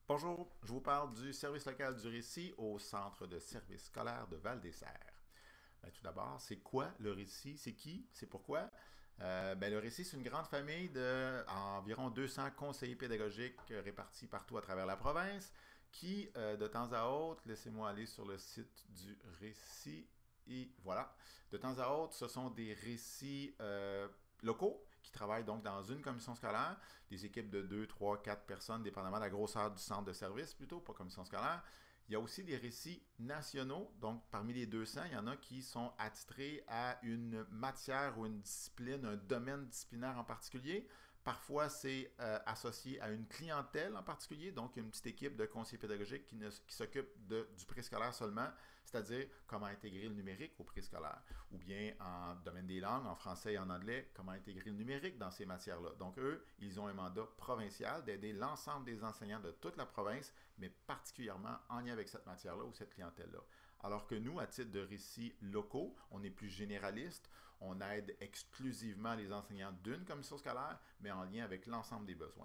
Bonjour, je vous parle du service local du récit au centre de service scolaire de Val-des-Serres. Tout d'abord, c'est quoi le récit? C'est qui? C'est pourquoi? Le récit, c'est une grande famille de environ 200 conseillers pédagogiques répartis partout à travers la province qui, de temps à autre, laissez-moi aller sur le site du récit, et voilà, de temps à autre, ce sont des récits locaux qui travaillent donc dans une commission scolaire, des équipes de 2, 3, 4 personnes, dépendamment de la grosseur du centre de service plutôt, pas commission scolaire. Il y a aussi des récits nationaux, donc parmi les 200, il y en a qui sont attitrés à une matière ou une discipline, un domaine disciplinaire en particulier. Parfois, c'est associé à une clientèle en particulier, donc une petite équipe de conseillers pédagogiques qui s'occupe du préscolaire seulement, c'est-à-dire comment intégrer le numérique au préscolaire, ou bien en domaine des langues, en français et en anglais, comment intégrer le numérique dans ces matières-là. Donc eux, ils ont un mandat provincial d'aider l'ensemble des enseignants de toute la province, mais particulièrement en lien avec cette matière-là ou cette clientèle-là. Alors que nous, à titre de récits locaux, on est plus généraliste, on aide exclusivement les enseignants d'une commission scolaire, mais en lien avec l'ensemble des besoins.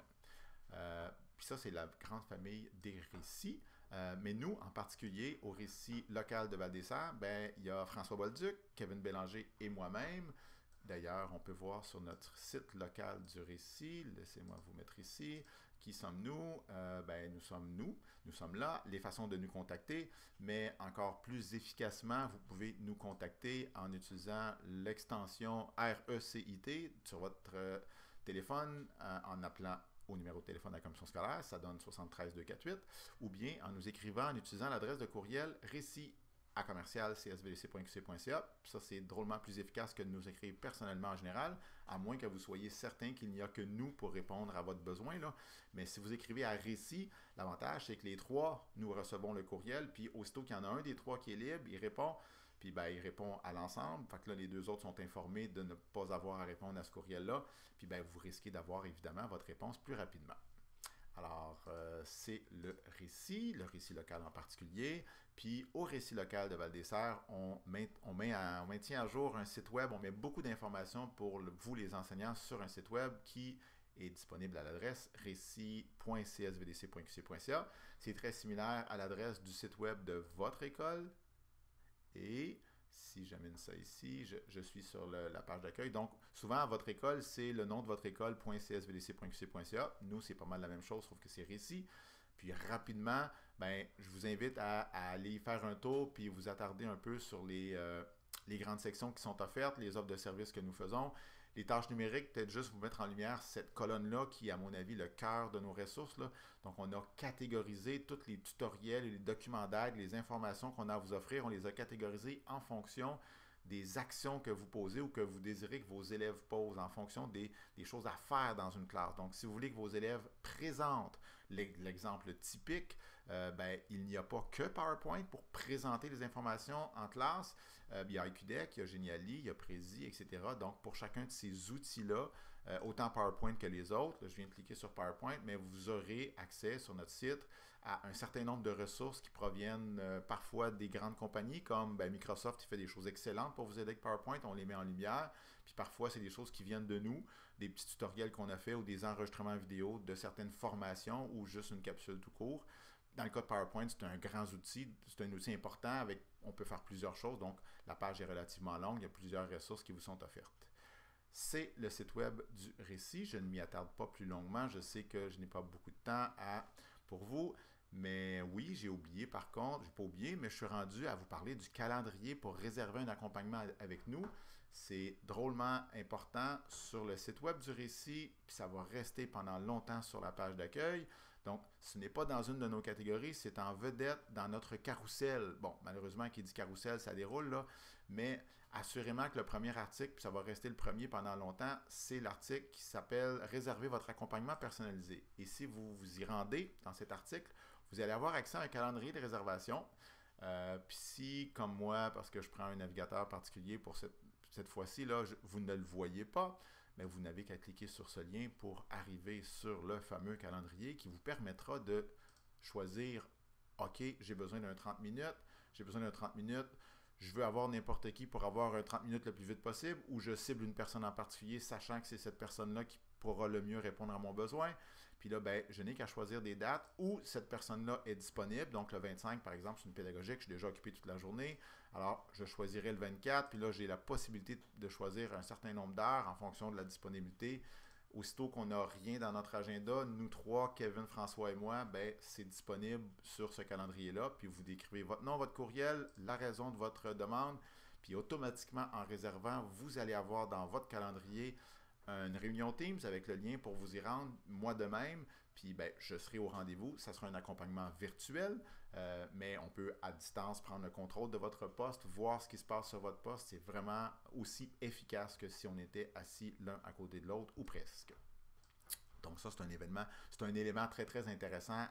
Puis ça, c'est la grande famille des récits. Mais nous, en particulier, au récit local de Val-des-Serres, il y a François Bolduc, Kevin Bélanger et moi-même. D'ailleurs, on peut voir sur notre site local du récit, laissez-moi vous mettre ici, qui sommes-nous? Nous sommes nous, nous sommes là, les façons de nous contacter, mais encore plus efficacement, vous pouvez nous contacter en utilisant l'extension RECIT sur votre téléphone en appelant au numéro de téléphone de la commission scolaire, ça donne 73 248, ou bien en nous écrivant en utilisant l'adresse de courriel récit à commercial csvdc.qc.ca. Ça, c'est drôlement plus efficace que de nous écrire personnellement en général, à moins que vous soyez certain qu'il n'y a que nous pour répondre à votre besoin, là. Mais si vous écrivez à récit, l'avantage, c'est que les trois, nous recevons le courriel, puis aussitôt qu'il y en a un des trois qui est libre, il répond, puis il répond à l'ensemble. Fait que là, les deux autres sont informés de ne pas avoir à répondre à ce courriel-là, puis vous risquez d'avoir évidemment votre réponse plus rapidement. Alors, c'est le récit local en particulier. Puis, au récit local de Val-des-Serres, on maintient à jour un site web. On met beaucoup d'informations pour vous, les enseignants, sur un site web qui est disponible à l'adresse récit.csvdc.qc.ca. C'est très similaire à l'adresse du site web de votre école. Et si j'amène ça ici, je suis sur la page d'accueil. Donc, souvent, à votre école, c'est le nom de votre école.csvdc.qc.ca. Nous, c'est pas mal la même chose, sauf que c'est récit. Puis rapidement, je vous invite à aller faire un tour puis vous attarder un peu sur les grandes sections qui sont offertes, les offres de services que nous faisons. Les tâches numériques, peut-être juste vous mettre en lumière cette colonne-là qui est, à mon avis, le cœur de nos ressources, là. Donc, on a catégorisé tous les tutoriels et les documents d'aide, les informations qu'on a à vous offrir, on les a catégorisés en fonction des actions que vous posez ou que vous désirez que vos élèves posent en fonction des choses à faire dans une classe. Donc, si vous voulez que vos élèves présentent l'exemple typique, il n'y a pas que PowerPoint pour présenter les informations en classe. Il y a IQDEC, il y a Geniali, il y a Prezi, etc. Donc, pour chacun de ces outils-là, autant PowerPoint que les autres, là, je viens de cliquer sur PowerPoint, mais vous aurez accès sur notre site à un certain nombre de ressources qui proviennent parfois des grandes compagnies, comme Microsoft qui fait des choses excellentes pour vous aider avec PowerPoint, on les met en lumière. Puis parfois, c'est des choses qui viennent de nous, des petits tutoriels qu'on a fait ou des enregistrements vidéo de certaines formations ou juste une capsule tout court. Dans le cas de PowerPoint, c'est un grand outil, c'est un outil important, on peut faire plusieurs choses, donc la page est relativement longue, il y a plusieurs ressources qui vous sont offertes. C'est le site web du récit, je ne m'y attarde pas plus longuement, je sais que je n'ai pas beaucoup de temps pour vous, mais oui, j'ai oublié par contre, je n'ai pas oublié, mais je suis rendu à vous parler du calendrier pour réserver un accompagnement avec nous. C'est drôlement important sur le site web du récit, puis ça va rester pendant longtemps sur la page d'accueil. Donc, ce n'est pas dans une de nos catégories, c'est en vedette dans notre carrousel. Bon, malheureusement, qui dit carrousel, ça déroule, là, mais assurément que le premier article, puis ça va rester le premier pendant longtemps, c'est l'article qui s'appelle « Réserver votre accompagnement personnalisé ». Et si vous vous y rendez dans cet article, vous allez avoir accès à un calendrier de réservation. Puis si, comme moi, parce que je prends un navigateur particulier pour cette fois-ci, là, vous ne le voyez pas, mais vous n'avez qu'à cliquer sur ce lien pour arriver sur le fameux calendrier qui vous permettra de choisir « OK, j'ai besoin d'un 30 minutes, je veux avoir n'importe qui pour avoir un 30 minutes le plus vite possible, ou je cible une personne en particulier, sachant que c'est cette personne-là qui pourra le mieux répondre à mon besoin. » Puis là, ben, je n'ai qu'à choisir des dates où cette personne-là est disponible. Donc, le 25, par exemple, c'est une pédagogique, je suis déjà occupé toute la journée. Alors, je choisirai le 24, puis là, j'ai la possibilité de choisir un certain nombre d'heures en fonction de la disponibilité. Aussitôt qu'on n'a rien dans notre agenda, nous trois, Kevin, François et moi, ben, c'est disponible sur ce calendrier-là. Puis vous décrivez votre nom, votre courriel, la raison de votre demande. Puis automatiquement, en réservant, vous allez avoir dans votre calendrier une réunion Teams avec le lien pour vous y rendre, moi de même. Puis ben, je serai au rendez-vous. Ça sera un accompagnement virtuel, mais on peut à distance prendre le contrôle de votre poste, voir ce qui se passe sur votre poste. C'est vraiment aussi efficace que si on était assis l'un à côté de l'autre ou presque. Donc ça, c'est un élément très, très intéressant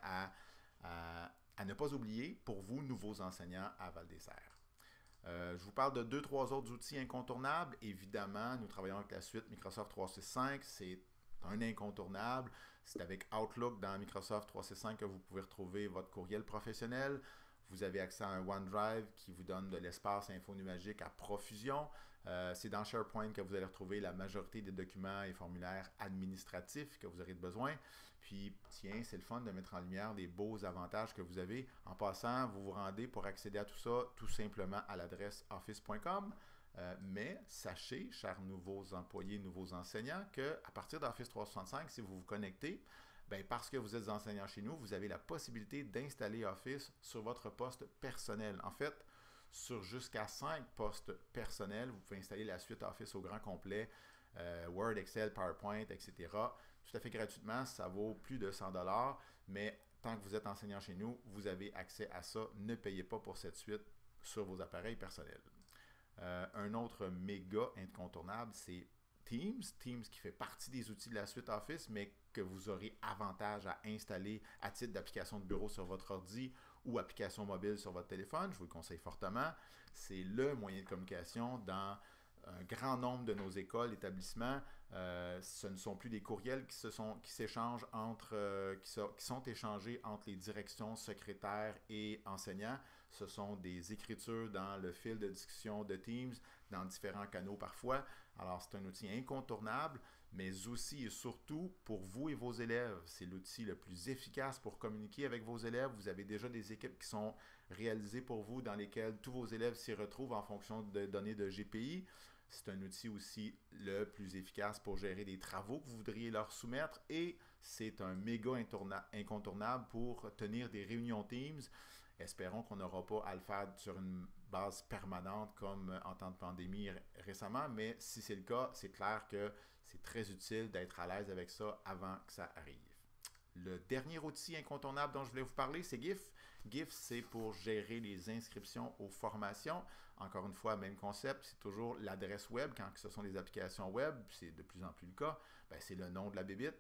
à ne pas oublier pour vous, nouveaux enseignants à Val-des-Serres. Je vous parle de 2-3 autres outils incontournables. Évidemment, nous travaillons avec la suite Microsoft 365. C'est un incontournable. C'est avec Outlook dans Microsoft 365 que vous pouvez retrouver votre courriel professionnel. Vous avez accès à un OneDrive qui vous donne de l'espace infonuagique à profusion. C'est dans SharePoint que vous allez retrouver la majorité des documents et formulaires administratifs que vous aurez besoin. Puis, tiens, c'est le fun de mettre en lumière les beaux avantages que vous avez. En passant, vous vous rendez pour accéder à tout ça tout simplement à l'adresse office.com. Mais sachez, chers nouveaux employés, nouveaux enseignants, qu'à partir d'Office 365, si vous vous connectez, bien, parce que vous êtes enseignant chez nous, vous avez la possibilité d'installer Office sur votre poste personnel. En fait, sur jusqu'à 5 postes personnels, vous pouvez installer la suite Office au grand complet, Word, Excel, PowerPoint, etc. Tout à fait gratuitement, ça vaut plus de 100 $, mais tant que vous êtes enseignant chez nous, vous avez accès à ça. Ne payez pas pour cette suite sur vos appareils personnels. Un autre méga incontournable, c'est Teams. Teams qui fait partie des outils de la suite Office, mais que vous aurez avantage à installer à titre d'application de bureau sur votre ordi ou application mobile sur votre téléphone. Je vous le conseille fortement. C'est le moyen de communication dans un grand nombre de nos écoles, établissements. Ce ne sont plus des courriels qui s'échangent qui sont échangés entre les directions, secrétaires et enseignants. Ce sont des écritures dans le fil de discussion de Teams, dans différents canaux parfois. Alors, c'est un outil incontournable, mais aussi et surtout pour vous et vos élèves. C'est l'outil le plus efficace pour communiquer avec vos élèves. Vous avez déjà des équipes qui sont réalisées pour vous, dans lesquelles tous vos élèves s'y retrouvent en fonction de données de GPI. C'est un outil aussi le plus efficace pour gérer des travaux que vous voudriez leur soumettre et c'est un méga incontournable pour tenir des réunions Teams. Espérons qu'on n'aura pas à le faire sur une base permanente comme en temps de pandémie récemment, mais si c'est le cas, c'est clair que c'est très utile d'être à l'aise avec ça avant que ça arrive. Le dernier outil incontournable dont je voulais vous parler, c'est GIF. GIF, c'est pour gérer les inscriptions aux formations. Encore une fois, même concept, c'est toujours l'adresse web. Quand ce sont des applications web, c'est de plus en plus le cas, ben, c'est le nom de la bébite,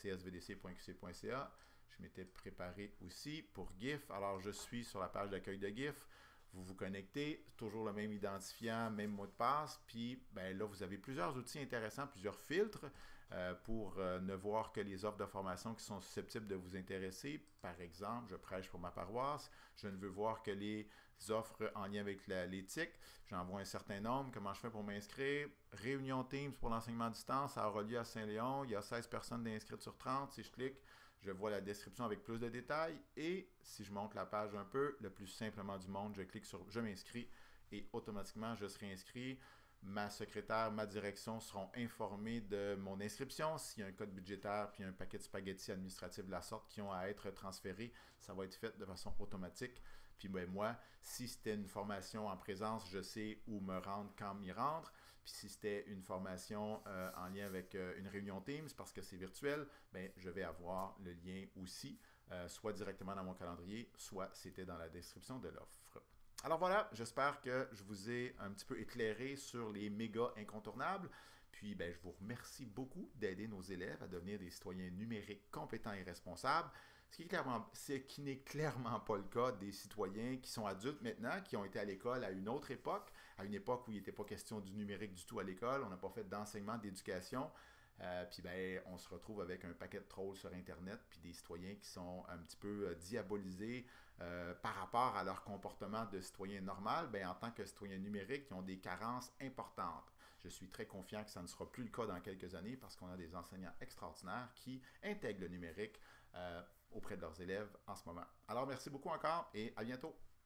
.csvdc.qc.ca. Je m'étais préparé aussi pour GIF. Alors, je suis sur la page d'accueil de GIF. Vous vous connectez, toujours le même identifiant, même mot de passe. Puis, ben, là, vous avez plusieurs outils intéressants, plusieurs filtres pour ne voir que les offres de formation qui sont susceptibles de vous intéresser. Par exemple, je prêche pour ma paroisse. Je ne veux voir que les offres en lien avec l'éthique. J'en vois un certain nombre. Comment je fais pour m'inscrire? Réunion Teams pour l'enseignement à distance. Ça aura lieu à Saint-Léon. Il y a 16 personnes d'inscrites sur 30. Si je clique, je vois la description avec plus de détails et si je monte la page un peu, le plus simplement du monde, je clique sur « Je m'inscris » et automatiquement, je serai inscrit. Ma secrétaire, ma direction seront informés de mon inscription. S'il y a un code budgétaire puis un paquet de spaghettis administratifs de la sorte qui ont à être transférés, ça va être fait de façon automatique. Puis ben, moi, si c'était une formation en présence, je sais où me rendre quand m'y rendre. Puis si c'était une formation en lien avec une réunion Teams, parce que c'est virtuel, ben, je vais avoir le lien aussi, soit directement dans mon calendrier, soit c'était dans la description de l'offre. Alors voilà, j'espère que je vous ai un petit peu éclairé sur les méga incontournables. Puis ben, je vous remercie beaucoup d'aider nos élèves à devenir des citoyens numériques compétents et responsables. Ce qui n'est clairement pas le cas des citoyens qui sont adultes maintenant, qui ont été à l'école à une autre époque, à une époque où il n'était pas question du numérique du tout à l'école, on n'a pas fait d'enseignement, d'éducation. Puis ben, on se retrouve avec un paquet de trolls sur Internet, puis des citoyens qui sont un petit peu diabolisés par rapport à leur comportement de citoyen normal. Ben, en tant que citoyen numérique, ils ont des carences importantes. Je suis très confiant que ça ne sera plus le cas dans quelques années parce qu'on a des enseignants extraordinaires qui intègrent le numérique auprès de leurs élèves en ce moment. Alors, merci beaucoup encore et à bientôt.